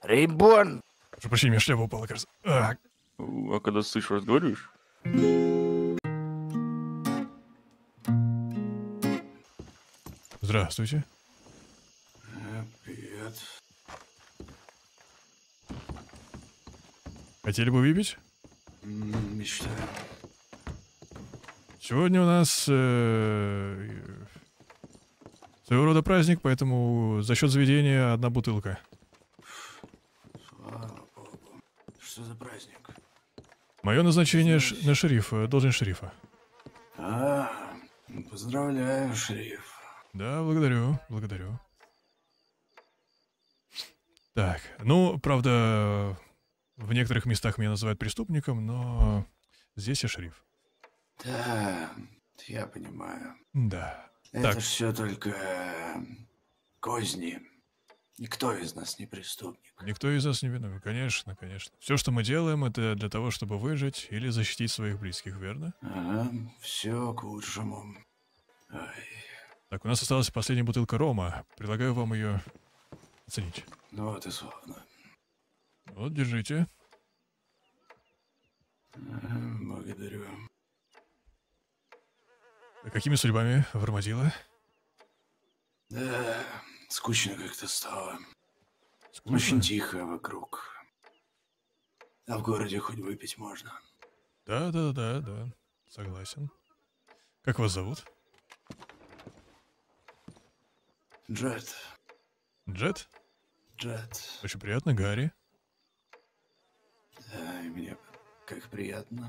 Рейбон! Прошу прощения, у меня шляпа упала, кажется. А, А когда слышишь, разговариваешь? здравствуйте. Привет. Хотели бы выпить? Мечтаю. Сегодня у нас своего рода праздник, поэтому за счет заведения 1 бутылка. Слава богу. Что за праздник? Мое назначение на шерифа, должность шерифа. Поздравляю, шериф. Да, благодарю, благодарю. Так, ну, правда, в некоторых местах меня называют преступником, но здесь я шериф. Да, я понимаю. Да. Это Так. все только козни. Никто из нас не преступник. Никто из нас не виновен, конечно, конечно. Все, что мы делаем, это для того, чтобы выжить или защитить своих близких, верно? Ага, все к лучшему. Ай, Так, у нас осталась последняя бутылка рома. Предлагаю вам ее оценить. ну вот и славно. Вот, держите. Благодарю. Какими судьбами в Армадило? Да, скучно как-то стало. Скучно? Очень тихо вокруг. А в городе хоть выпить можно. Да. Согласен. Как вас зовут? Джет. Джет? Джет. Очень приятно, Гарри. Да, и мне как приятно.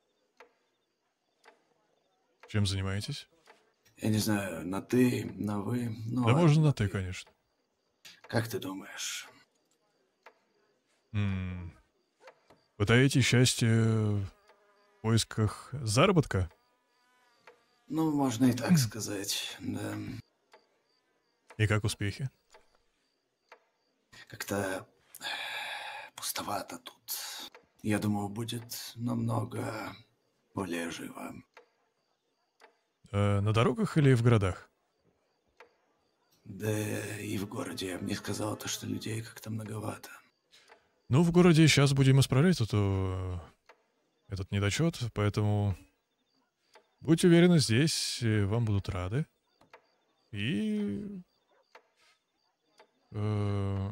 Чем занимаетесь? Я не знаю, на ты, на вы. Ну, Да ладно, можно на ты, конечно. Как ты думаешь? Пытаетесь счастье в поисках заработка? Ну, можно и так сказать, да. И как успехи? Как-то пустовато тут. Я думаю, будет намного более живо. На дорогах или в городах? Да и в городе я бы не сказал то, что людей как-то многовато. Ну, в городе сейчас будем исправлять этот недочет, поэтому будьте уверены, здесь вам будут рады. И... в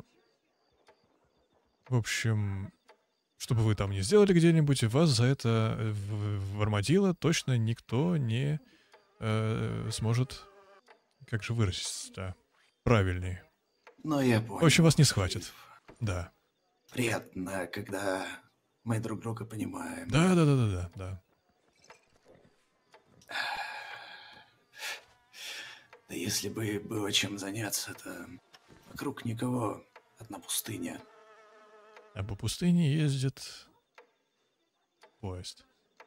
общем, что бы вы там ни сделали где-нибудь, вас за это в Армадило точно никто не сможет, как же выразиться, правильнее. Но я понял. В общем, вас не схватят. Да. Приятно, когда мы друг друга понимаем. Да. Да если бы было чем заняться, то вокруг никого, одна пустыня. А по пустыне ездит поезд.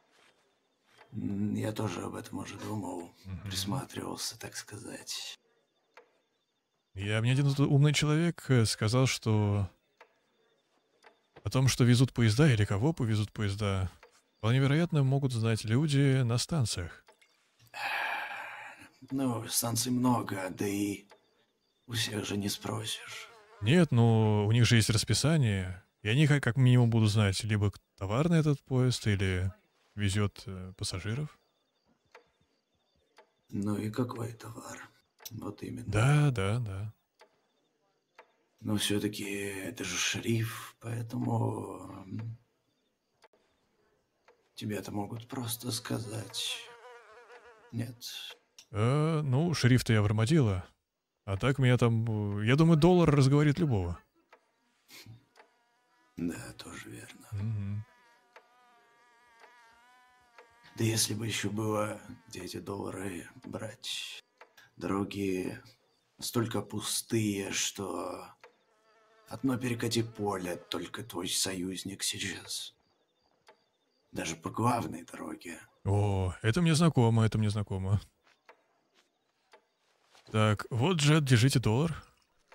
Я тоже об этом уже думал, присматривался, так сказать. Мне один тут умный человек сказал, что о том, что везут поезда или кого повезут поезда, вполне вероятно могут знать люди на станциях. Ну, станций много, да и у всех же не спросишь. Нет, но у них же есть расписание, и они как минимум будут знать, либо товарный этот поезд, или везет пассажиров. Ну и какой товар? Вот именно. Да. Но все-таки это же шериф, поэтому тебе-то могут просто сказать. Нет. Ну, шериф-то я в Армадило. А так меня там, я думаю, доллар разговорит любого. Да, тоже верно. Мгм. Да если бы еще было где эти доллары брать. Дороги настолько пустые, что одно перекати поле, только твой союзник сейчас. Даже по главной дороге. О, это мне знакомо. Так, вот, Джет, держите доллар.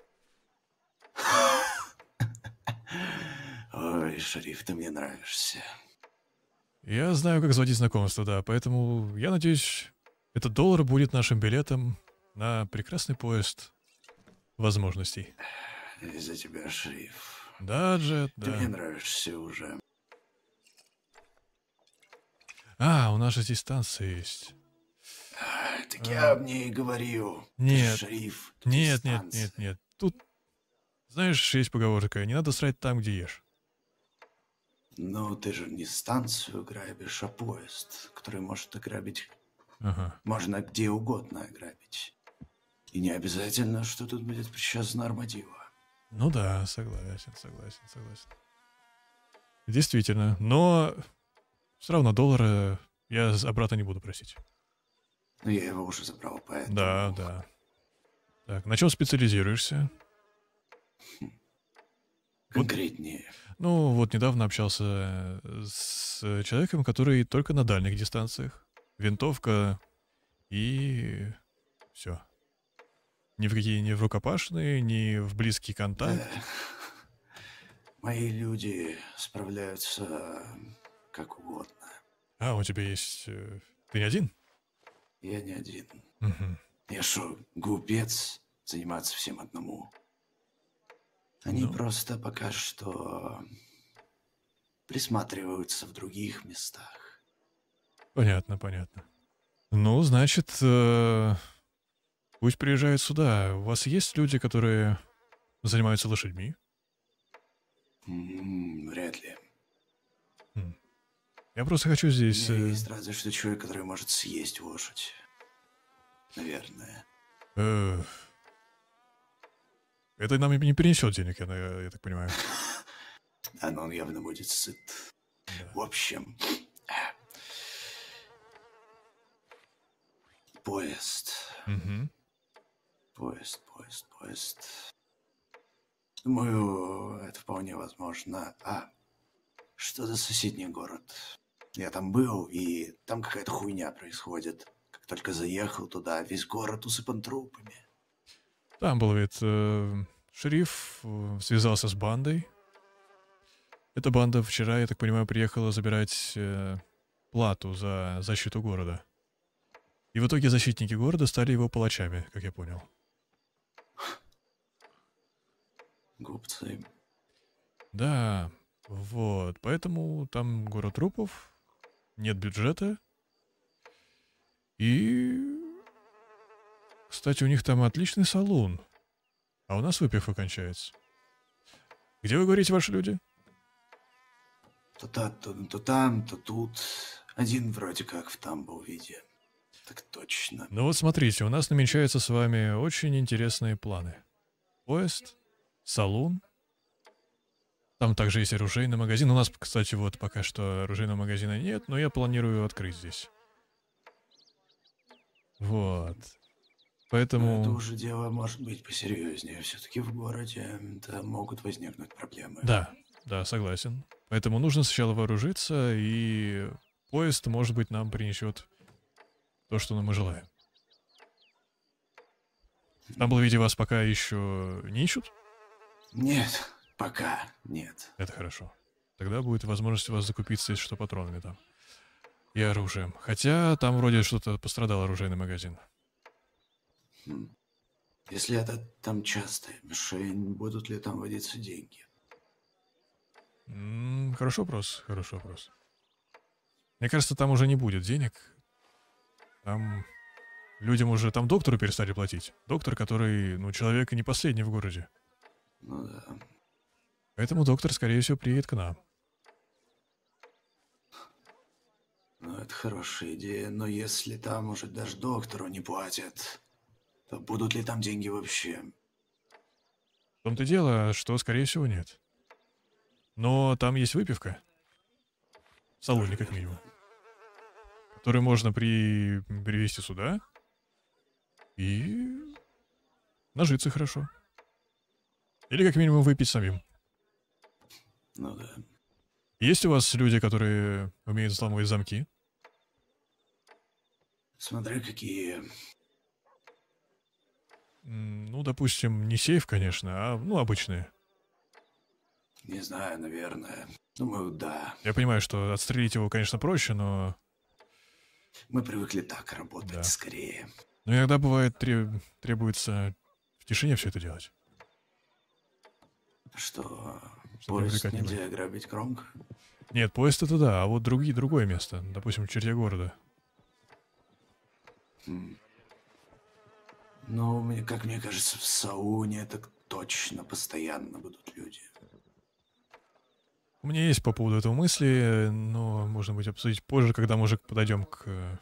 Ой, шериф, ты мне нравишься. Я знаю, как заводить знакомство, да, поэтому я надеюсь, этот доллар будет нашим билетом на прекрасный поезд возможностей. Из-за тебя, шериф. Да, Джет, Ты мне да. нравишься уже. А, у нас же здесь станция есть. Так я А, об ней и говорю. Ты же нет, шериф, тут есть нет, нет, нет, станция. нет. Тут, знаешь, есть поговорка, не надо срать там, где ешь. Но ты же не станцию грабишь, а поезд, который может ограбить. Ага. Можно где угодно ограбить. И не обязательно, что тут будет причастна Армадило. Ну да, согласен, согласен, согласен. Действительно, но все равно доллара я обратно не буду просить. Но я его уже забрал, Да, поэтому... да. Так, на чем специализируешься? Вот, Конкретнее. ну, вот недавно общался с человеком, который только на дальних дистанциях. Винтовка и все. Ни в какие, ни в рукопашные, ни в близкий контакт. Да. Мои люди справляются как угодно. А, у тебя есть... Ты не один? Я не один. Мгм. Я шо, глупец заниматься всем одному? Они Ну. просто пока что присматриваются в других местах. Понятно, понятно. Ну, значит, пусть приезжают сюда. У вас есть люди, которые занимаются лошадьми? Вряд ли. Хм. Я просто хочу У здесь... меня есть разве что человек, который может съесть лошадь. Наверное. э, это нам не принесет денег, я так понимаю. А но он явно будет сыт. Да. В общем, поезд. Мгм. Поезд. Думаю, это вполне возможно. А что за соседний город? Я там был, и там какая-то хуйня происходит. Как только заехал туда, весь город усыпан трупами. Там был ведь шериф связался с бандой. Эта банда вчера, я так понимаю, приехала забирать плату за защиту города. И в итоге защитники города стали его палачами, как я понял. Глупцы. Да, вот. Поэтому там город трупов, нет бюджета. И, кстати, у них там отличный салон. А у нас выпивка кончается. Где, вы говорите, ваши люди? То там, то тут. Один вроде как в Тамблвиде. Так точно. Ну вот смотрите, у нас намечаются с вами очень интересные планы. Поезд, салон. Там также есть оружейный магазин. У нас, кстати, вот пока что оружейного магазина нет, но я планирую открыть здесь. Вот. Но это Поэтому... уже дело может быть посерьезнее. Все-таки в городе там могут возникнуть проблемы. Да, да, согласен. Поэтому нужно сначала вооружиться, и поезд, может быть, нам принесет то, что мы желаем. В Тамблвиде вас пока еще не ищут? Нет, пока нет. Это хорошо. Тогда будет возможность у вас закупиться, если что, патронами там. И оружием. Хотя там вроде что-то пострадал оружейный магазин. Если это там частая мишень, будут ли там водиться деньги? Хороший вопрос, хороший вопрос. Мне кажется, там уже не будет денег. Там людям уже... Там доктору перестали платить. Доктор, который, ну, человек не последний в городе. Ну да. Поэтому доктор, скорее всего, приедет к нам. Ну, это хорошая идея, но если там уже даже доктору не платят, то будут ли там деньги вообще? В том-то и дело, что, скорее всего, нет. Но там есть выпивка. В салоне, как минимум. Которую можно привезти сюда. И нажиться хорошо. Или как минимум выпить самим. Ну да. Есть у вас люди, которые умеют взламывать замки? Смотря какие. Ну, допустим, не сейф, конечно, а, ну, обычные. Не знаю, наверное. Думаю, да. Я понимаю, что отстрелить его, конечно, проще, но... Мы привыкли так работать Да. скорее. Но иногда бывает требуется в тишине все это делать. Что чтобы не Поезд привлекать нельзя внимания. грабить громко. Нет, поезд это да, а вот другое место. Допустим, в черте города. Но, как мне кажется, в Сауне так точно постоянно будут люди. У меня есть по поводу этого мысли, но можно будет обсудить позже, когда мы уже подойдем к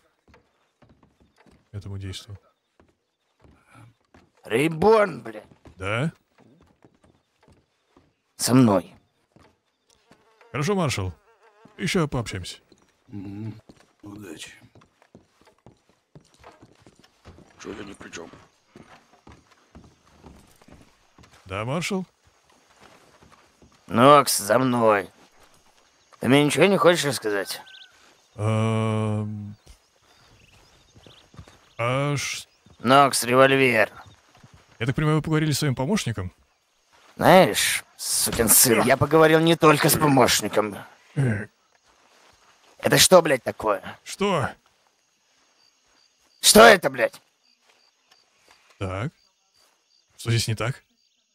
этому действию. Рейборн, блядь, Да? со мной. Хорошо, маршал. Еще пообщаемся. Удачи. Что я ни при чем? Да, маршал? Нокс, за мной. Ты мне ничего не хочешь рассказать? А Нокс, револьвер. Я так понимаю, вы поговорили с своим помощником? Знаешь, сукин сын, я поговорил не только с помощником. Это что, блядь, такое? Что? Что это, блядь? Так. Что здесь не так?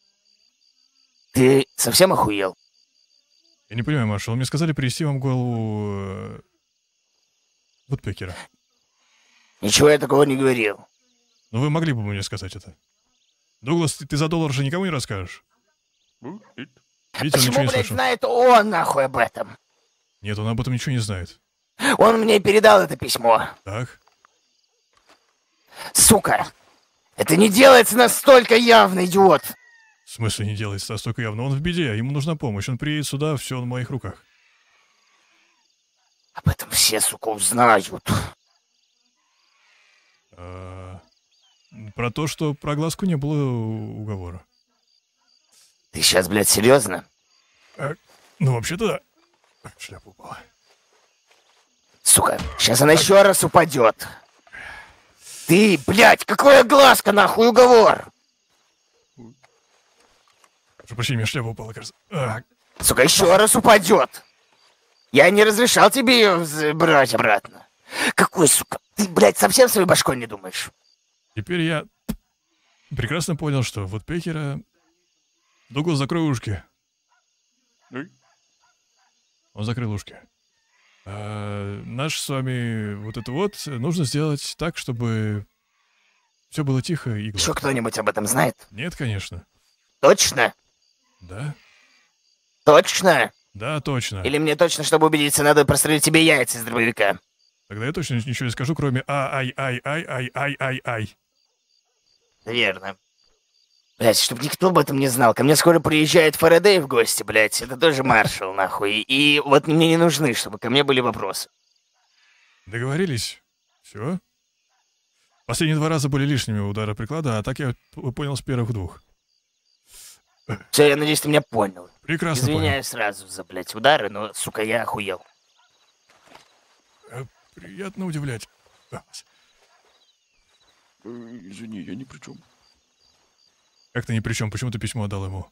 Ты совсем охуел? Я не понимаю, маршал. Мне сказали привезти вам голову Вудпекера. Ничего я такого не говорил. Но вы могли бы мне сказать это. Дуглас, ты за $1 же никому не расскажешь. Видите, он ничего Почему, не блядь, слышал. знает он нахуй об этом? Нет, он об этом ничего не знает. Он мне передал это письмо. Так? Сука! Это не делается настолько явно, идиот! В смысле не делается настолько явно? Он в беде, ему нужна помощь. Он приедет сюда, все в моих руках. Об этом все, сука, узнают. Про то, что про глазку не было уговора. Ты сейчас, блядь, серьезно? Ну, вообще-то да. Шляпа упала. Сука, сейчас она еще раз упадет. Ты, блядь, какая глазка, нахуй, уговор? Прошу прощения, у меня шляпа упала, кажется. Сука, еще раз упадет. Я не разрешал тебе ее брать обратно. Какой, сука? Ты, блядь, совсем своей башкой не думаешь? Теперь я прекрасно понял, что вот Пекера... Дуглас, закрой ушки. Он закрыл ушки. Наш с вами вот это вот нужно сделать так, чтобы все было тихо и Еще гладко. кто-нибудь об этом знает? Нет, конечно. Точно? Да? Точно? Да, точно. Или мне точно, чтобы убедиться, надо прострелить тебе яйца из дробовика? Тогда я точно ничего не скажу, кроме ай-ай-ай-ай-ай-ай-ай. Верно. Блять, чтобы никто об этом не знал. Ко мне скоро приезжает Фарадей в гости, блять. Это тоже маршал, нахуй. И вот мне не нужны, чтобы ко мне были вопросы. Договорились? Все? Последние 2 раза были лишними удары приклада, а так я понял с первых 2. Все, я надеюсь, ты меня понял. Прекрасно понял. Извиняюсь сразу за, блять, удары, но, сука, я охуел. Приятно удивлять. Извини, я ни при чем. Как ты ни при чем? Почему ты письмо отдал ему?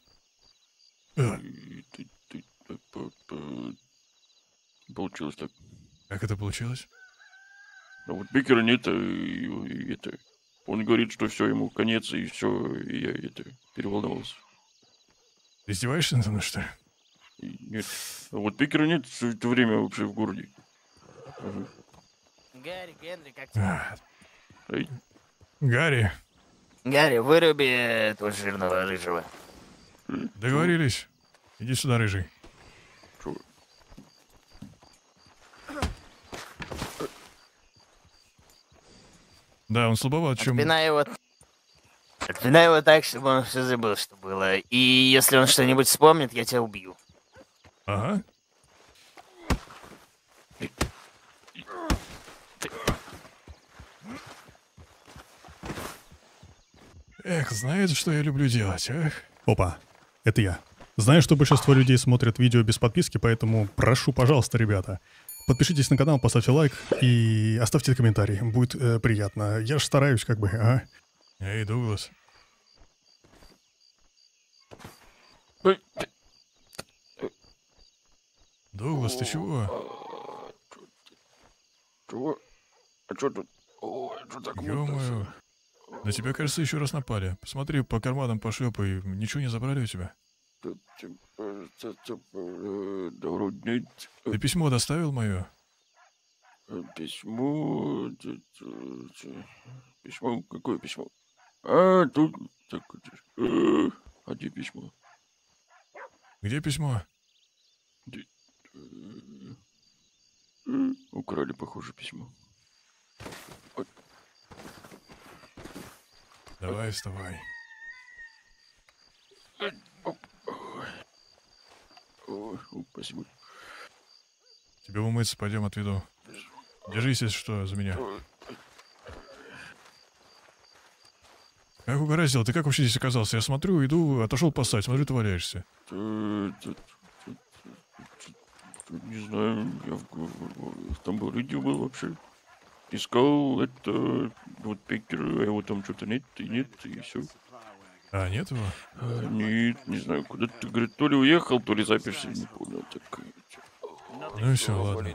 Получилось так. Как это получилось? А вот Бекера нет, и это... Он говорит, что все, ему конец, и все, и я это переволновался. Ты издеваешься надо мной, что ли? И нет. А вот Бекера нет все это время вообще в городе. Гарри, Генри, как тебе? Эй, Гарри, Гарри, выруби этого жирного рыжего. договорились. Иди сюда, рыжий. чё? Да, он слабоват, чем... Отпинай его... Отпинай его так, чтобы он все забыл, что было. И если он что-нибудь вспомнит, я тебя убью. Ага. Эх, знаете, что я люблю делать, эх? Опа, это я. Знаю, что большинство людей смотрят видео без подписки, поэтому прошу, пожалуйста, ребята, подпишитесь на канал, поставьте лайк и оставьте комментарий. Будет приятно. Я же стараюсь, как бы, ага. Эй, Дуглас. Эй, Дуглас, ты чего? чего? А что тут? Ой, что так мутно Ё-моё. всё? На тебя, кажется, еще раз напали. Посмотри, по карманам пошлепай. Ничего не забрали у тебя? Тут, Да вроде нет. Ты письмо доставил мое? Письмо... Письмо? Какое письмо? А, тут... Так, а где письмо? Где письмо? Украли, похоже, письмо. Давай, вставай. Спасибо. Тебе умыться, пойдем отведу. Держись, если что, за меня. Как угораздило, ты как вообще здесь оказался? Я смотрю, иду, отошел поссать, смотрю, ты валяешься. Не знаю, я в Тамбуриде был вообще. Искал это... Вот Пекер, а его там что-то нет, и все. А, нет его? Нет, не знаю, куда ты, говорит, то ли уехал, то ли заперся, не понял. Так... Ну и все, ладно.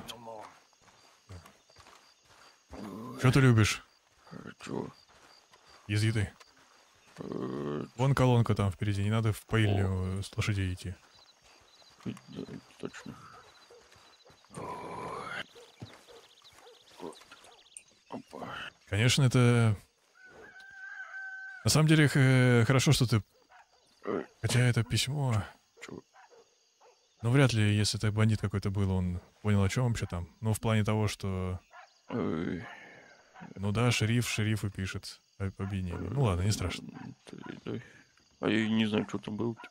Что ты любишь Чего? из еды? Вон колонка там впереди, не надо в поильню с лошадей идти. Да, точно. Опа. Конечно, это... На самом деле, хорошо, что ты... Хотя это письмо... Чего? Ну, вряд ли, если это бандит какой-то был, он понял, о чем вообще там. Ну, в плане того, что... Ну да, шерифу пишет обвинение. Ну ладно, не страшно. А я не знаю, что там было.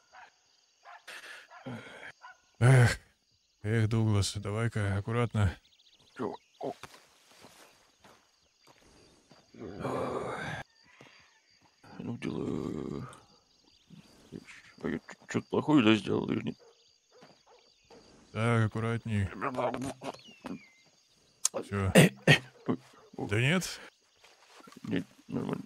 Эх, Дуглас, давай-ка аккуратно. Ну, дело... А я что-то плохое, да, сделал или нет? Так, аккуратней. Все. Да нет? Нет, нормально.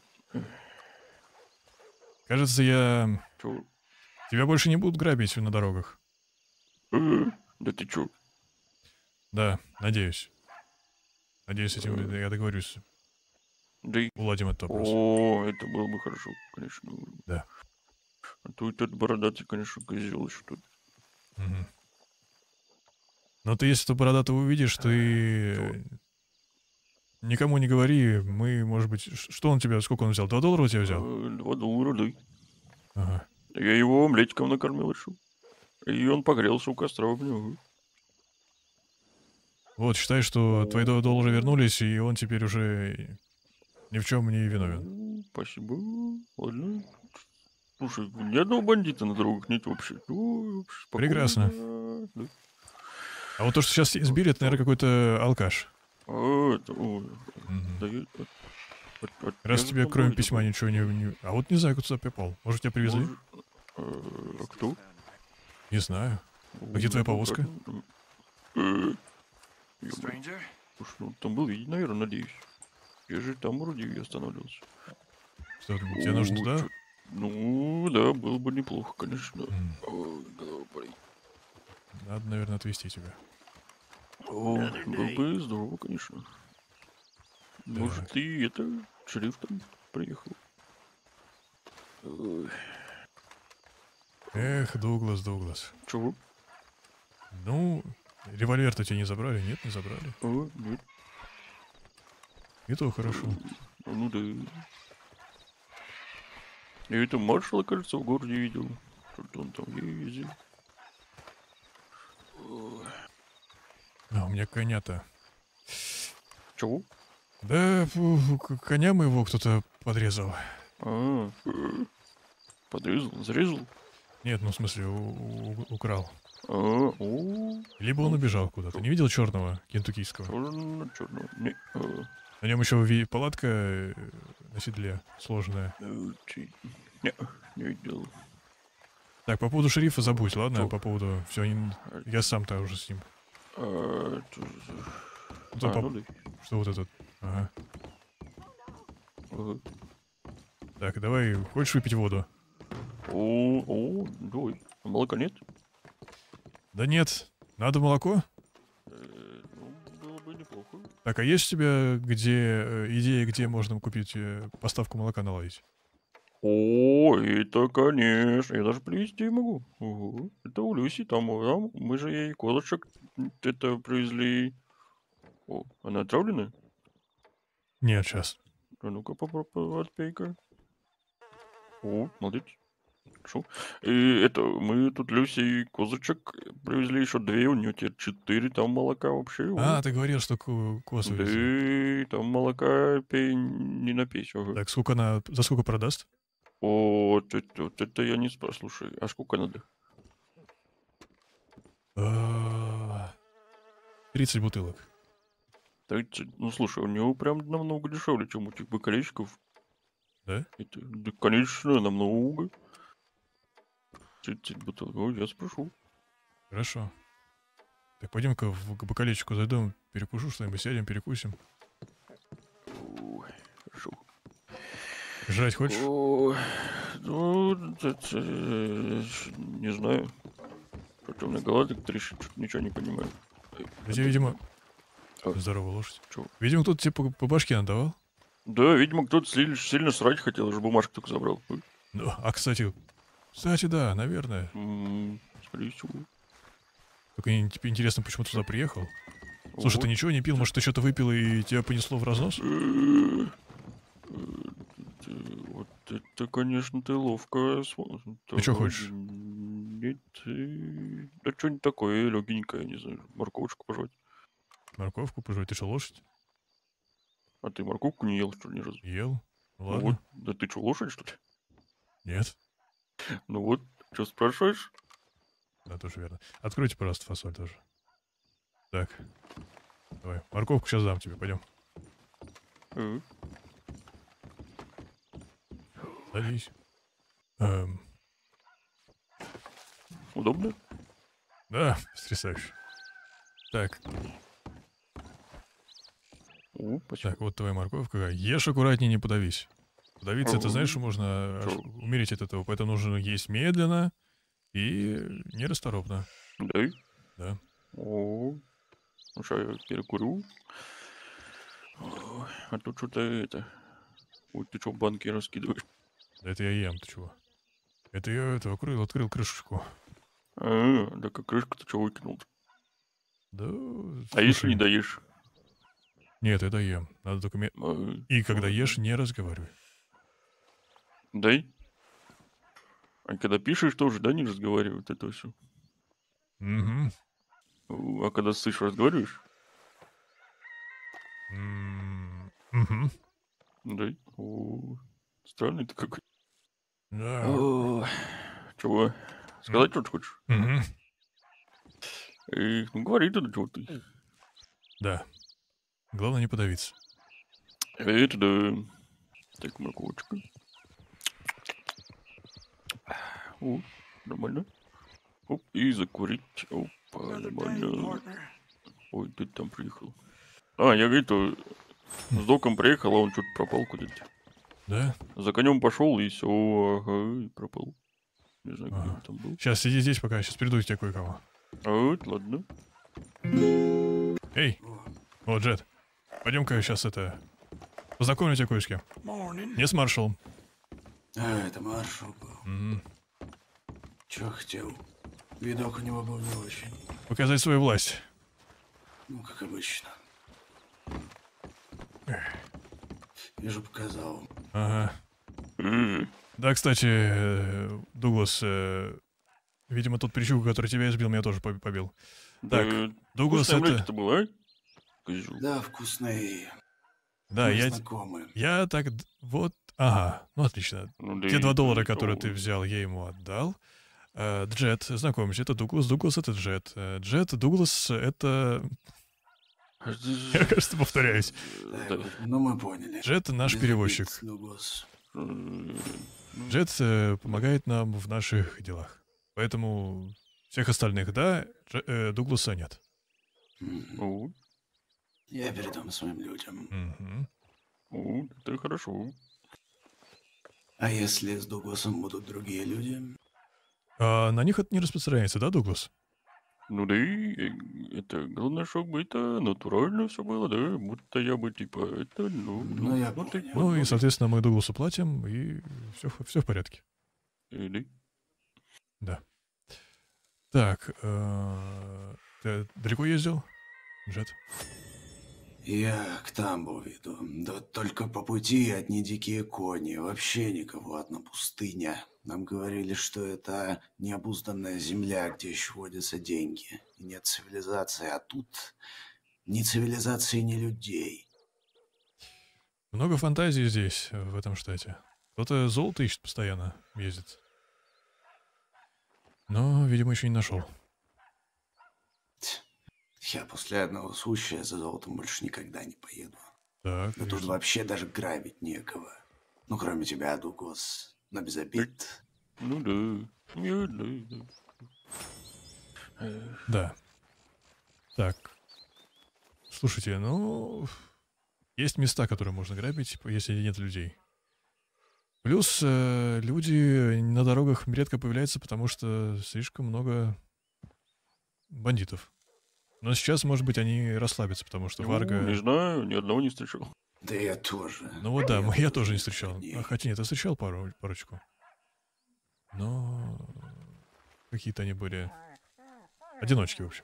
Кажется, Чего? тебя больше не будут грабить на дорогах. Да ты чё? Да, надеюсь. Надеюсь, с этим я договорюсь. Да и... Уладим этот вопрос. О, это было бы хорошо, конечно. Да. А то этот бородатый, конечно, козел что-то. Угу. Но ты, если ты бородатого увидишь, ты... Никому не говори, мы, может быть... Что он тебя, сколько он взял? $2 у тебя взял? $2, да. Ага. Я его омлетиком накормил еще. И он погрелся у костра у меня. Вот, считай, что твои $2 вернулись, и он теперь уже ни в чем не виновен. Спасибо. Ладно. Слушай, ни одного бандита на дорогах нет вообще. Прекрасно. Да. А вот то, что сейчас избили, это, наверное, какой-то алкаш. Это... Раз тебе, кроме письма, ничего не... А вот не знаю, кто туда попал. Может, тебя привезли? А кто? Не знаю. А где твоя повозка? Слушай, ну там был, наверное, надеюсь. Я же там вроде и останавливался. Что, тебе нужно туда? Ну, да, было бы неплохо, конечно. Голова болит. Надо, наверное, отвезти тебя. Было бы здорово, конечно. Может, и это, шериф там приехал. Эх, Дуглас. Чего? Ну, револьвер-то тебе не забрали? Нет, не забрали. Нет. И то хорошо. Ну да. Я это маршала, кажется, в городе видел. Что-то он там ездил. А, у меня коня-то. Чего? Да, коня моего кто-то подрезал. Подрезал? Зарезал? Нет, ну в смысле, украл. О. Либо он убежал куда-то. Не видел черного кентуккийского? Черного. Не. На нем еще палатка на седле сложная. Не видел. Так, по поводу шерифа забудь, ладно? По поводу... Все, я сам-то уже с ним. Что вот этот? Ага. Так, давай, хочешь выпить воду? Давай. А молока нет? Да нет. Надо молоко? Ну, было бы неплохо. Так, а есть у тебя идея, где можно купить поставку молока наладить? О, это, конечно, я даже привезти могу. Ого, это у Люси, там мы же ей козочек это привезли. О, она отравленная? Нет, сейчас. А ну-ка, попробуй, отпей-ка. О, молодец. Хорошо. И это, мы тут Люси козочек привезли еще 2, у нее теперь 4 там молока вообще. А, ты говорил, что коз увезли. Да, там молока пей, не напейся. Ага. Так, сколько она, за сколько продаст? Вот это я не спрашиваю. Слушай, а сколько надо? 30 бутылок. 30. Ну, слушай, у него прям намного дешевле, чем у тех бокалейщиков. Да? Это, да, конечно, намного. 30 бутылок. Ой, я спрошу. Хорошо. Так, пойдем-ка к бокалейчику зайдем, перекушу что-нибудь, сядем, перекусим. Ой, хорошо. Жрать хочешь? Ой, ну, не знаю. Что-то у меня голодик трещит, что-то ничего не понимаю. Да тебе, видимо... А. Здорово, лошадь. Чё? Видимо, кто-то тебе по башке надавал. Да, видимо, кто-то сильно срать хотел, уже бумажку только забрал. Ой. Ну, а кстати, да, наверное. Скорее всего. Только тебе интересно, почему ты туда приехал? Слушай, Вот. ты ничего не пил, может, ты что-то выпил и тебя понесло в разнос? Вот это, конечно, ты ловко. Ты чё хочешь? Нет, да что-нибудь такое легенькое, не знаю, морковочку пожевать. Морковку пожевать, ты что, лошадь? А ты морковку не ел, что ли, ни разу? Ел? Ну, Ну ладно. вот, да ты что, лошадь, что ли? Нет. Ну вот, что спрашиваешь? Да, тоже верно. Откройте, пожалуйста, фасоль тоже. Так. Давай, морковку сейчас дам тебе, пойдем. Э, Садись. Удобно? Да, потрясающе. Так, Спасибо. так, вот твоя морковка. Ешь аккуратнее, не подавись. Подавиться, это знаешь, Ага. можно аж Чё? умереть от этого. Поэтому нужно есть медленно и нерасторопно. Да? Да. О, ну сейчас я перекурю. Ой, а тут что-то это... Ой, ты что, банки раскидываешь? Да это я ем, ты чего? Это я открыл крышечку. Да как крышку-то что выкинул? Да, А если не слушай, доешь? нет, это ем. Надо только... И когда ешь, не разговаривай. Дай. А когда пишешь, тоже, да, не разговаривают это все. Угу. А когда слышишь, разговариваешь? Угу. Дай. О, странный ты какой. Да. Чего? Сказать что-то хочешь? Угу. Ну говори тогда, чего ты. Да. Главное не подавиться. Это да. Так, морковочка. О, нормально. Оп, и закурить. Опа, нормально. Ой, ты там приехал. А, я, говорит, с доком приехал, а он что-то пропал куда-то. Да? За конем пошел и все, ага, и пропал. Не знаю, где Ага. он там был. Сейчас сиди здесь, пока я сейчас приду к тебе кое-кого. А вот, ладно. Эй! О, Джет. Пойдем-ка сейчас это... Познакомлю тебя кое с кем. Не с маршалом. А, это маршал был. Мгм. Чё хотел? Видок у него был не очень. Показать свою власть. Ну, как обычно. Вижу, показал. Ага. Да, кстати, Дуглас, видимо, тот прищук, который тебя избил, меня тоже побил. Так, Да, Дуглас, вкусная это... это была, а? Козёл. Да, вкусный. Да, Мы я знакомы. так... Вот... Ага, ну отлично. Ну, да Те и- $2, которые ты ну, взял, я ему отдал. Джет, знакомься, это Дуглас. Дуглас — это Джет. Джет, Дуглас — это... Я, кажется, повторяюсь. Так, ну мы поняли. Джет — наш Без перевозчик. обид, Дуглас. Джет помогает нам в наших делах. Поэтому всех остальных да, Дугласа нет. О, Я передам своим людям. Мгм. это хорошо. А если с Дугласом будут другие люди? А на них это не распространяется, да, Дуглас? Ну да и это главное, чтобы это натурально все было, да, будто я бы типа это, Ну, я ну ты понял. Ну и, понял, соответственно, мы Дугласу платим, и все в порядке. да. Да. Так, ты далеко ездил, Джет? Я к Тамбу веду. Да только по пути одни дикие кони. Вообще никого, одна пустыня. Нам говорили, что это необузданная земля, где еще водятся деньги. И нет цивилизации, а тут ни цивилизации, ни людей. Много фантазий здесь, в этом штате. Кто-то золото ищет постоянно, ездит. Но, видимо, еще не нашел. Я после одного случая за золотом больше никогда не поеду. Так, Да и тут что? вообще даже грабить некого. Ну, кроме тебя, Дуглас. Но без обид. Ну да. Нет, да. Да. Так. Слушайте, ну... Есть места, которые можно грабить, если нет людей. Плюс люди на дорогах редко появляются, потому что слишком много бандитов. Но сейчас, может быть, они расслабятся, потому что Варга... Не знаю, ни одного не встречал. Да я тоже. Ну вот да, я тоже не встречал. Нет. Хотя нет, я встречал парочку. Но какие-то они были одиночки, в общем.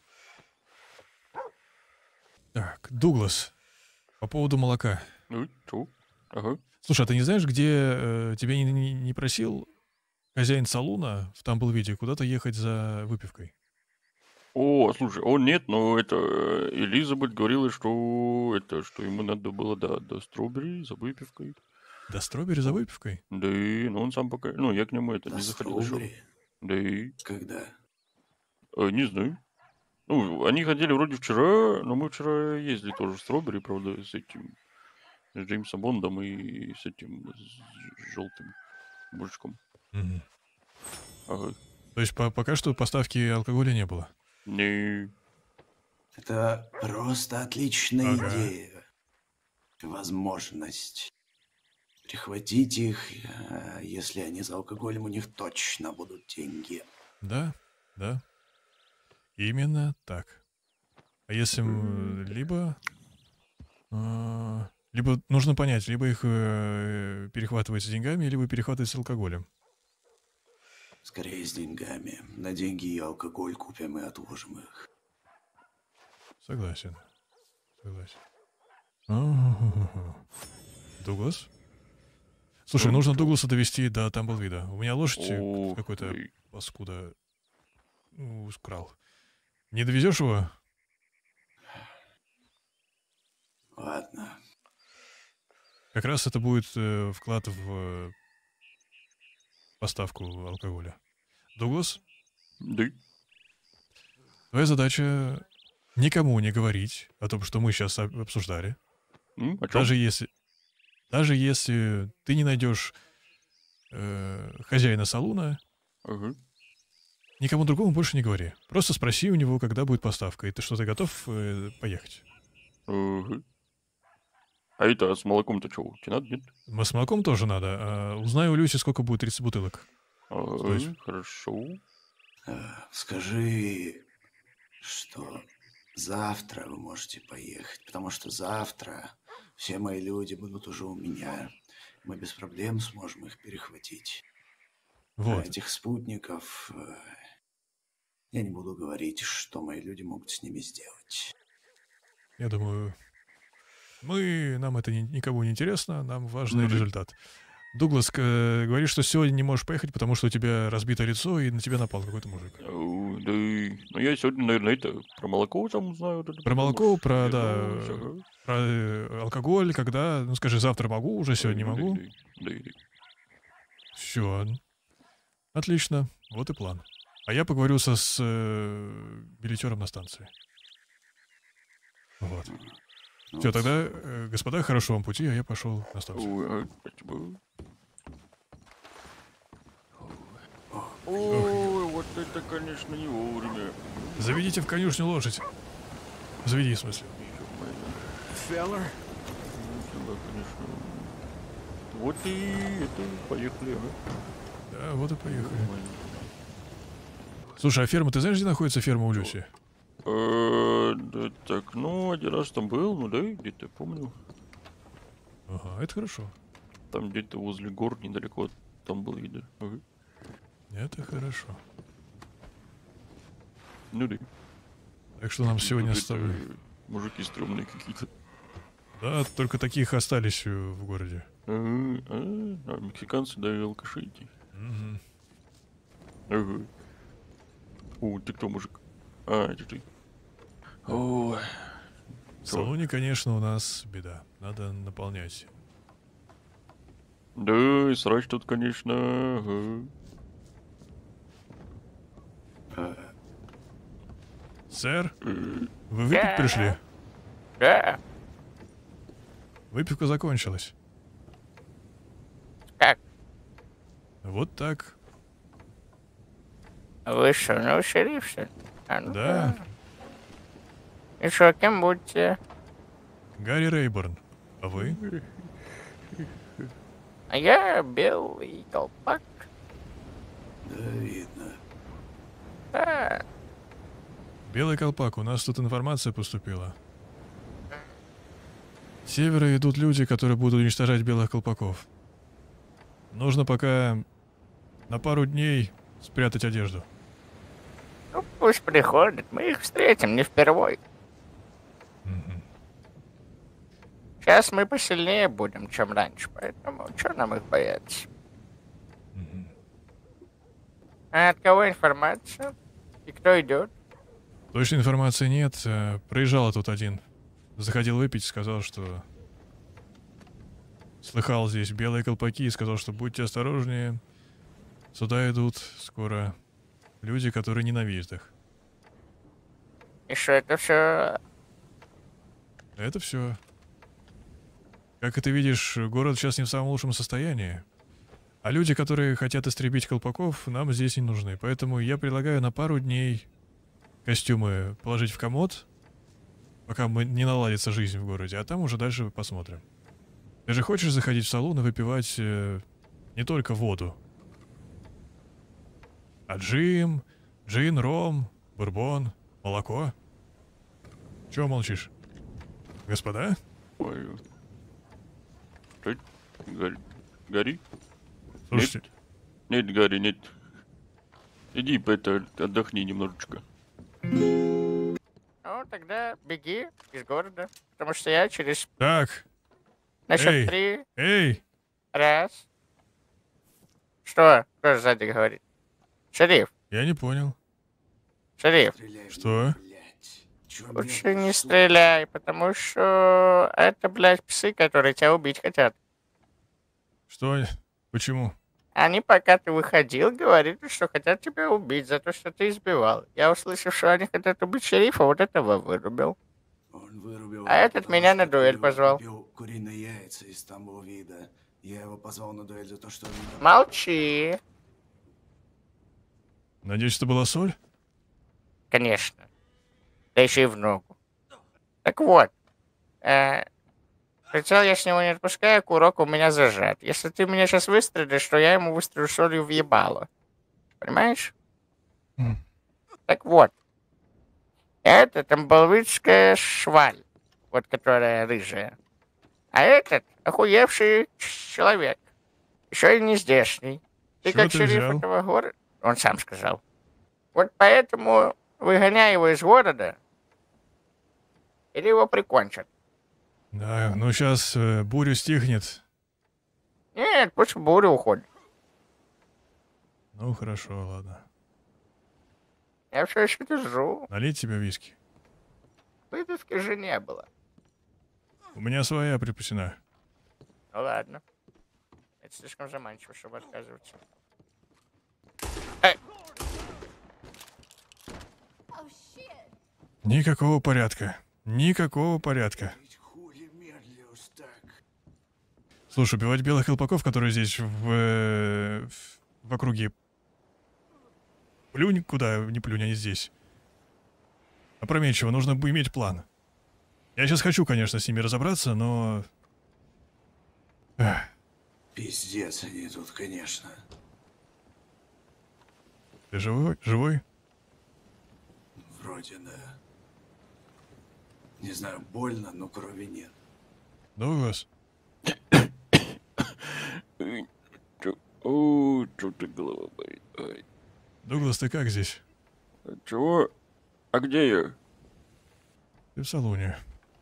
Так, Дуглас, по поводу молока. Ну, чё? Ага. Слушай, а ты не знаешь, где тебя не просил хозяин салуна в Тамблвиде куда-то ехать за выпивкой? О, слушай, он нет, но это Элизабет говорила, что что ему надо было, да, до стробери за выпивкой. Да, стробери за выпивкой? Да и, ну он сам пока, ну я к нему это На не заходил еще. стробери? Да и, Когда? не знаю. Ну, они ходили вроде вчера, но мы вчера ездили тоже в стробери, правда, с Джеймсом Бондом и с этим, с желтым мужичком. Мгм. Ага. То есть пока что поставки алкоголя не было? Не, Это просто отличная Ага. идея. Возможность прихватить их, если они за алкоголем, у них точно будут деньги. Да, да. Именно так. А если либо нужно понять, либо их перехватывать с деньгами, либо перехватывать с алкоголем. Скорее с деньгами. На деньги и алкоголь купим и отложим их. Согласен. Дуглас? Слушай, нужно Дугласа довести до Тамблвида. У меня лошадь О, какой-то ой. паскуда украл. Не довезешь его? Ладно. Как раз это будет вклад в поставку алкоголя. Дуглас, да, твоя задача никому не говорить о том, что мы сейчас обсуждали. о чем? Даже если ты не найдешь хозяина салуна, Ага. никому другому больше не говори. Просто спроси у него, когда будет поставка. И ты что, ты готов поехать? Ага. А это с молоком-то что, тебе надо, нет? С молоком тоже надо. Узнай у Люси, сколько будет 30 бутылок. Стой. Хорошо. Скажи, что завтра вы можете поехать, потому что завтра все мои люди будут уже у меня. Мы без проблем сможем их перехватить. А Вот. этих спутников я не буду говорить, что мои люди могут с ними сделать. Я думаю, нам это никому не интересно, нам важен результат. Дуглас, говоришь, что сегодня не можешь поехать, потому что у тебя разбито лицо и на тебя напал какой-то мужик. Да, ну я сегодня, наверное, про молоко там узнаю. Про молоко, про Ага. алкоголь, когда, ну скажи, завтра могу, уже сегодня не могу. Да. Все. Отлично, вот и план. А я поговорю с билетером на станции. Вот. Ну, Все, тогда, господа, хорошего вам пути, а я пошел на станцию. Ой, ага, спасибо. Ой, вот это, конечно, не вовремя. Заведите в конюшню лошадь. Заведи, в смысле. Да, конечно. Вот и это, поехали, ага. Да, вот и поехали. Слушай, а ферма, ты знаешь, где находится ферма у Люси? Да, так, ну, один раз там был, ну да, где-то помню. Ага, это хорошо. Там где-то возле гор, недалеко, там был видно. Ага. Это хорошо. Ну да. Так что нам сегодня с тобой... Мужики стрёмные какие-то. Да, только таких остались в городе. Ага, а мексиканцы, да, и алкаши эти. Угу. Ага. О, ты кто, мужик? А, это ты. Ой. В салоне, конечно, у нас беда. Надо наполнять. Да, и срач тут, конечно. Ага. Сэр, вы выпить пришли? Да. Выпивка закончилась. Как? Вот так. Вы что, ну, шериф, что ли? А, ну, Да. И что, кем будете? Гарри Рейборн. А вы? А я белый колпак. Да, видно. Да. Белый колпак, у нас тут информация поступила. С севера идут люди, которые будут уничтожать белых колпаков. Нужно пока на пару дней спрятать одежду. Ну, пусть приходят, мы их встретим не впервой. Сейчас мы посильнее будем, чем раньше, поэтому что нам их бояться? А от кого информация? И кто идет? Точной информации нет. Проезжал тут один. Заходил выпить, сказал, что... Слыхал здесь белые колпаки и сказал, что будьте осторожнее. Сюда идут скоро люди, которые ненавидят их. И что это все? Это все. Как ты видишь, город сейчас не в самом лучшем состоянии. А люди, которые хотят истребить колпаков, нам здесь не нужны. Поэтому я предлагаю на пару дней костюмы положить в комод, пока не наладится жизнь в городе, а там уже дальше посмотрим. Ты же хочешь заходить в салон и выпивать не только воду, а джин, ром, бурбон, молоко? Чего молчишь? Господа? Ой. Что? Гарри? Слушайте, Нет, Гарри, нет. Иди, отдохни немножечко. Ну, тогда беги из города, потому что я через... так, На счет Эй. 3. эй, Раз. Что? Кто сзади говорит? Шериф, я не понял. шериф, Стреляй в Что? него, блядь. Чё лучше мне, не сука? стреляй, потому что это, блядь, псы, которые тебя убить хотят. Что? Почему? Они, пока ты выходил, говорили, что хотят тебя убить за то, что ты избивал. Я услышал, что они хотят убить шерифа, вот этого вырубил. Он вырубил А его, этот потому меня что на дуэль Курио позвал. купил куриные яйца из того вида. Я его позвал на дуэль за то, что он... Молчи. Надеюсь, это была соль? Конечно. Да еще и в ногу. Так вот. Прицел я с него не отпускаю, курок у меня зажат. Если ты меня сейчас выстрелишь, то я ему выстрелю солью в ебало. Понимаешь? Мгм. Так вот. Это тамбовицкая шваль. Вот которая рыжая. А этот охуевший человек. Еще и не здешний. Ты Чё как ты шериф взял? этого города... Он сам сказал. Вот поэтому выгоняй его из города, или его прикончат. Да, ну сейчас буря стихнет. Нет, пусть в бурю уходит. Ну хорошо, ладно. Я все еще держу. Налить тебе виски? Выпивки же не было. У меня своя припасена. Ну ладно. Это слишком заманчиво, чтобы отказываться. Никакого порядка. Никакого порядка. Ведь хули медлишь так? Слушай, убивать белых колпаков, которые здесь в округе. Плюнь куда, не плюнь, они здесь. Опрометчиво, нужно бы иметь план. Я сейчас хочу, конечно, с ними разобраться, но... Эх, Пиздец они тут, конечно. ты живой? Живой? вроде, да. Не знаю, больно, но крови нет. Дуглас, О, что-то голова болит. Ай. Дуглас, ты как здесь? Чего? А где я? Ты в салоне.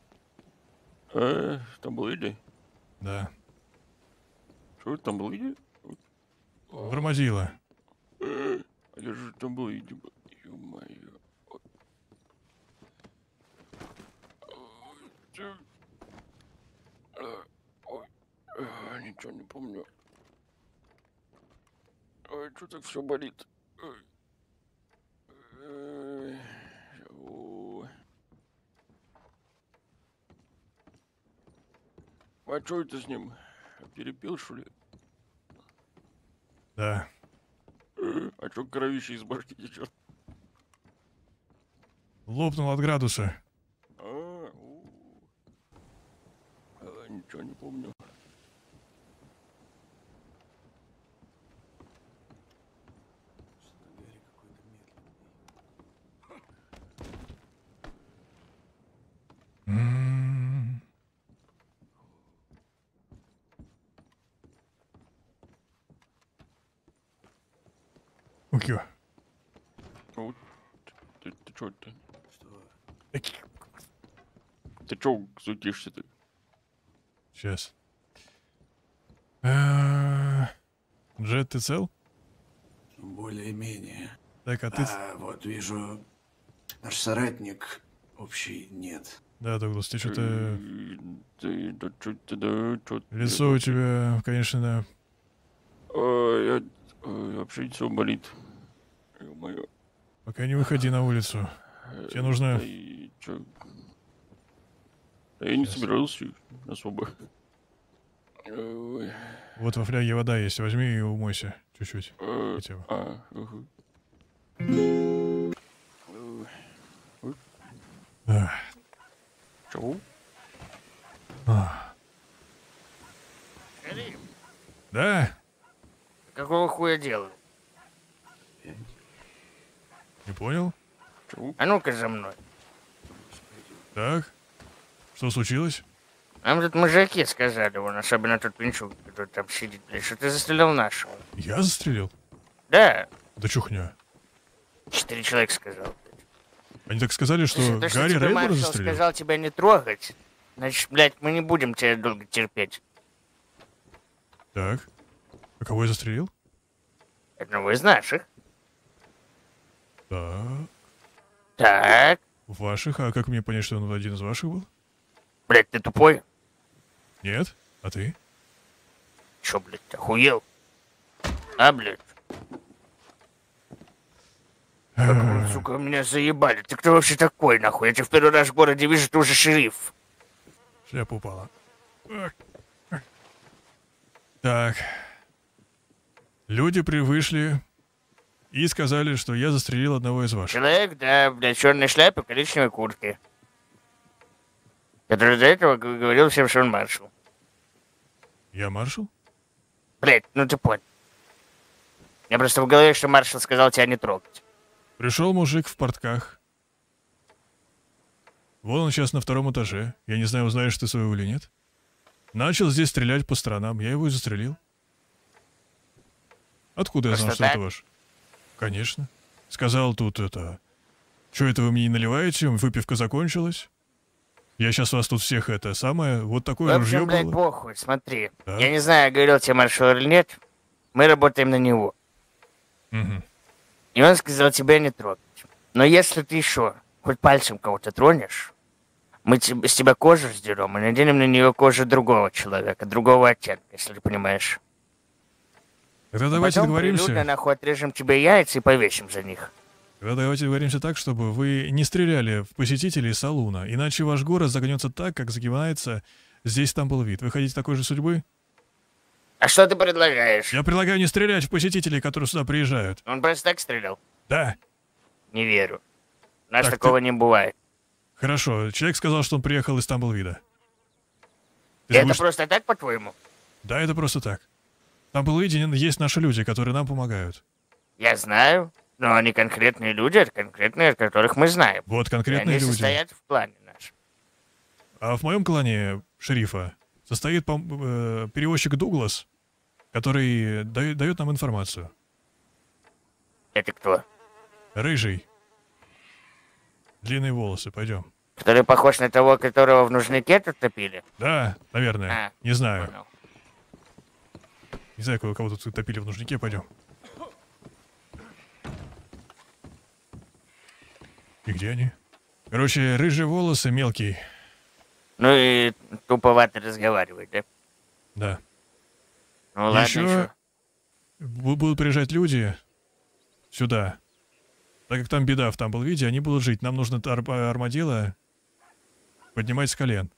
Там был Иди? Да. Что, там был Иди? Громадила. Я же там был Иди. Ё-моё. Ой, ничего не помню. Ой, что так все болит? Ой. А что это с ним? Перепил, что ли? Да. А что кровище из башки течет? Лопнул от градуса. Ничего не помню. М. Укё. Вот. Ты что это? Что? Ты чё суетишься-то? Сейчас. Джет, ты цел? Более-менее. Так, а ты... Вот вижу, наш соратник общий нет. Да, Дуглас, ты что-то... Да что-то, да, что-то... Лицо у тебя, конечно, Вообще все болит. Ё-моё. пока не выходи на улицу. Тебе нужно... Да и чё? Да я не Щас. собирался особо. Ой. Вот во фляге вода есть, возьми и умойся чуть-чуть. Хотя бы. Угу. Ах, Чего? ах. Шериф, Да? какого хуя делаю? Не понял? Чего? А ну-ка за мной. Так? Что случилось? Нам тут мужики сказали, вон, особенно тот пинчук, который там сидит, блядь, что ты застрелил нашего. Я застрелил? Да, Да чухня. 4 человека сказал. Они так сказали, что Слушай, то, что Гарри тебе Рейнбора маршал застрелил? сказал тебя не трогать, значит, блядь, мы не будем тебя долго терпеть. Так. А кого я застрелил? Одного из наших. Так. Так, Ваших? А как мне понять, что он один из ваших был? блядь, ты тупой? Нет? А ты? Чё, блядь, охуел? А, блядь? Как вы, сука, меня заебали. Ты кто вообще такой, нахуй? Я тебя в первый раз в городе вижу, ты уже шериф. Шляпа упала. Так. Люди вышли и сказали, что я застрелил одного из ваших. Человек, да, блядь, в черной шляпе, коричневой куртке. Который до этого говорил всем, что он маршал. Я маршал? Блядь, ну ты понял. Я просто в голове, что маршал сказал тебя не трогать. Пришел мужик в портках. Вон он сейчас на 2-м этаже. Я не знаю, узнаешь ты своего или нет. Начал здесь стрелять по сторонам. Я его и застрелил. Откуда я знал, Просто что так? это ваш? Конечно. Сказал тут это... Что это вы мне не наливаете? Выпивка закончилась. Я сейчас вас тут всех это самое... Вот такое В ружье общем, блядь, было. похуй, смотри. Так. Я не знаю, говорил тебе маршал или нет. Мы работаем на него. Мгм. И он сказал тебя не трогать. Но если ты еще хоть пальцем кого-то тронешь, мы с тебя кожу сдерем и наденем на нее кожу другого человека, другого оттенка, если ты понимаешь. Тогда давайте Потом договоримся. прилюдно, нахуй отрежем тебе яйца и повесим за них. Тогда давайте договоримся так, чтобы вы не стреляли в посетителей салуна, иначе ваш город загнется так, как загибается здесь там был вид. Вы хотите такой же судьбы? А что ты предлагаешь? Я предлагаю не стрелять в посетителей, которые сюда приезжают. Он просто так стрелял? Да. Не верю. У нас Так, такого не бывает. Хорошо. Человек сказал, что он приехал из Тамблвида. И это просто так, по-твоему? Да, это просто так. В Тамблвиде есть наши люди, которые нам помогают. Я знаю. Но они конкретные люди, это конкретные, которых мы знаем. Вот И конкретные они люди. состоят в плане нашем. А в моем клане шерифа состоит перевозчик Дуглас, который дает нам информацию. Это кто? Рыжий. Длинные волосы, пойдем. Который похож на того, которого в нужнике тут топили? Да, наверное. Не знаю. Понял. Не знаю, кого тут топили в нужнике, пойдем. И где они? Короче, рыжие волосы, мелкий. Ну и туповато разговаривать, да? Да. Ну ладно, Еще еще. будут приезжать люди сюда. Так как там беда в Тамблвиде, они будут жить. Нам нужно армадило поднимать с колен.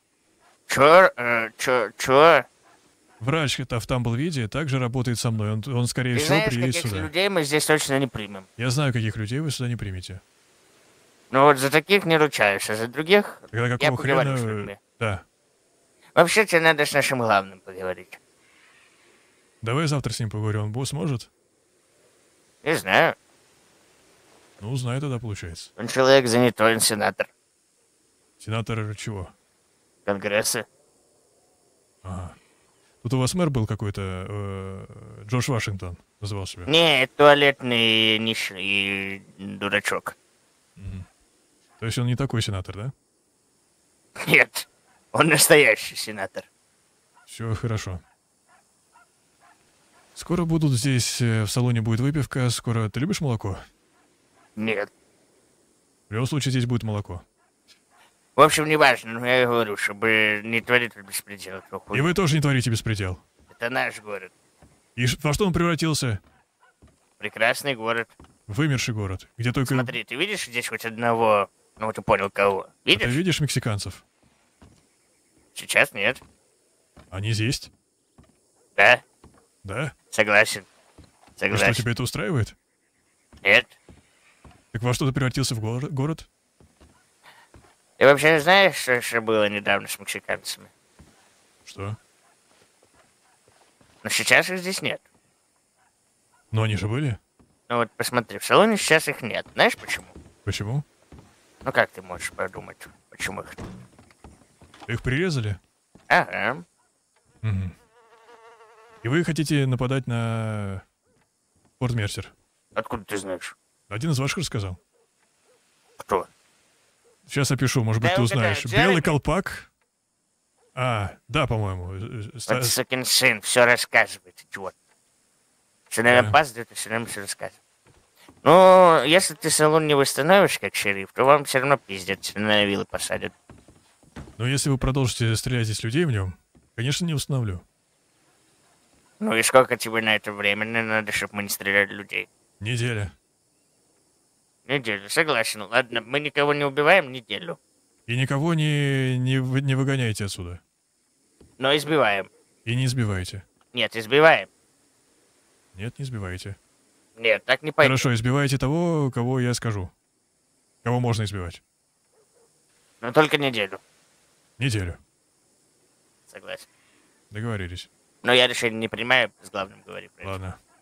Чё? Врач-то в Тамблвиде также работает со мной. Он скорее Ты всего, знаешь, приедет каких сюда. людей мы здесь точно не примем. Я знаю, каких людей вы сюда не примете. Ну вот за таких не ручаюсь, а за других Тогда я какого поговорю с хрена... людьми. Да. Вообще тебе надо с нашим главным поговорить. Давай завтра с ним поговорим. Он сможет? Не знаю, Ну, узнай тогда, получается. он человек занятой, он сенатор Сенатор чего? Конгресса. Ага. Тут у вас мэр был какой-то... Джордж Вашингтон называл себя. Не, туалетный нищий дурачок. То есть он не такой сенатор, да? Нет, он настоящий сенатор. Все хорошо. Скоро будут здесь, в салоне будет выпивка, скоро... Ты любишь молоко? Нет. В любом случае здесь будет молоко. В общем, неважно, но я говорю, чтобы не творить тут беспредел. И вы тоже не творите беспредел. Это наш город. И во что он превратился? Прекрасный город. Вымерший город, где только... Смотри, ты видишь здесь хоть одного, ну ты понял кого? А ты Видишь? видишь мексиканцев? Сейчас нет. Они есть? Да, Да? согласен. И Согласен. что, тебя это устраивает? Нет. Так во что ты превратился в город? Ты вообще знаешь, что было недавно с мексиканцами? Что? Но сейчас их здесь нет. Но они же были? Ну вот посмотри, в салоне сейчас их нет. Знаешь почему? Почему? Ну как ты можешь подумать, почему их нет? Их прирезали? Ага. Мгм. И вы хотите нападать на Форт Мерсер? Откуда ты знаешь? Один из ваших рассказал. Кто? Сейчас опишу, может быть, Да ты угадай, узнаешь. Джереми? Белый колпак. Да, по-моему. Вот сукин сын, все рассказывает, идиот. Все время Да. опаздывает и все время все рассказывает. Ну, если ты салон не восстановишь как шериф, то вам все равно пиздят, на вилы посадят. Но если вы продолжите стрелять из людей в нем, конечно, не установлю. Ну и сколько тебе на это времени надо, чтобы мы не стреляли людей? Неделя. Неделю, согласен. Ладно, мы никого не убиваем неделю. И никого не выгоняйте отсюда. Но избиваем. И не избивайте. Нет, избиваем. Нет, не избивайте. Нет, так не пойдет. Хорошо, избивайте того, кого я скажу. Кого можно избивать. Но только неделю. Неделю. Согласен. Договорились. Но я решение не принимаю, с главным говори. Ладно.